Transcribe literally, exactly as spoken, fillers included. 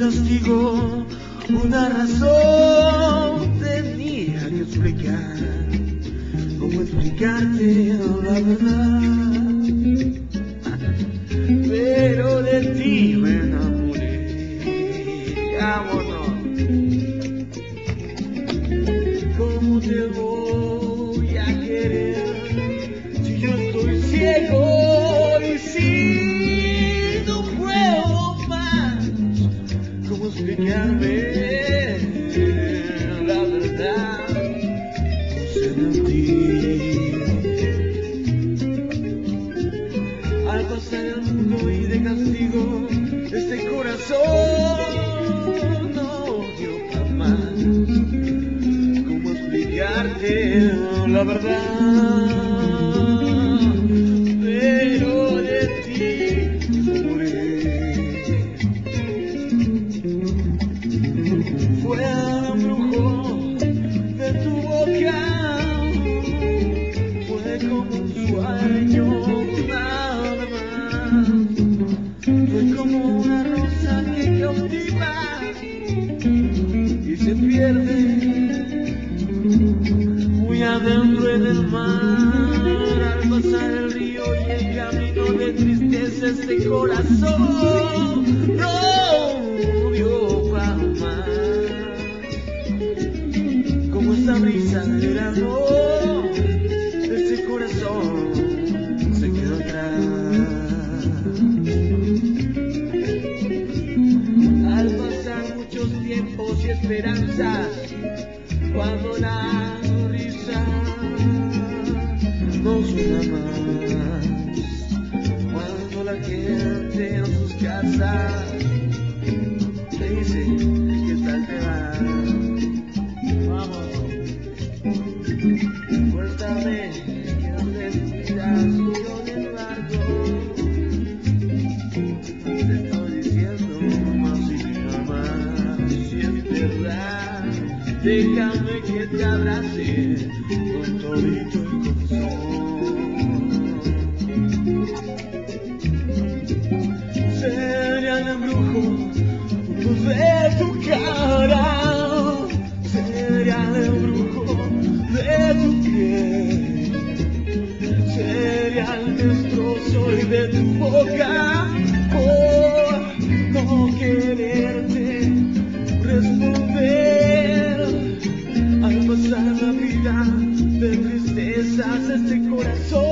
castigo, una razón tenía que explicar. ¿Cómo explicarte la verdad? Pero de ti me enamoré. Vámonos. ¿Cómo te voy a querer si yo estoy ciego y si no puedo más? ¿Cómo explicarme la verdad? Se mentir. Al pasar el mundo y de castigo, este corazón no dio para más. ¿Cómo explicarte la verdad? Pero de ti morí. Fue un brujo de tu boca, fue como un sueño nada más. Fue como una rosa que cautiva y se pierde muy adentro en el mar. Al pasar el río y el camino de tristeza, este corazón no dio para más. Como esa brisa del verano, ese corazón se quedó atrás. Al pasar muchos tiempos y esperanzas, cuando la risa no suena más, cuando la gente en sus casas te dice ¿qué tal te va? Vamos, cuéntame que no necesitas y yo de embargo te estoy diciendo más y jamás, si es verdad. Déjame que te abrace con todito el corazón. Sería el embrujo de tu cara, sería el embrujo de tu piel, sería el destrozo de tu boca por no quererte responder. Al pasar la vida de tristezas, este corazón